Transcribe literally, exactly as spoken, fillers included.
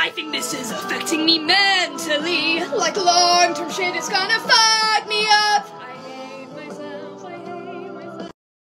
I think this is affecting me mentally. Like long-term shit, it's gonna fuck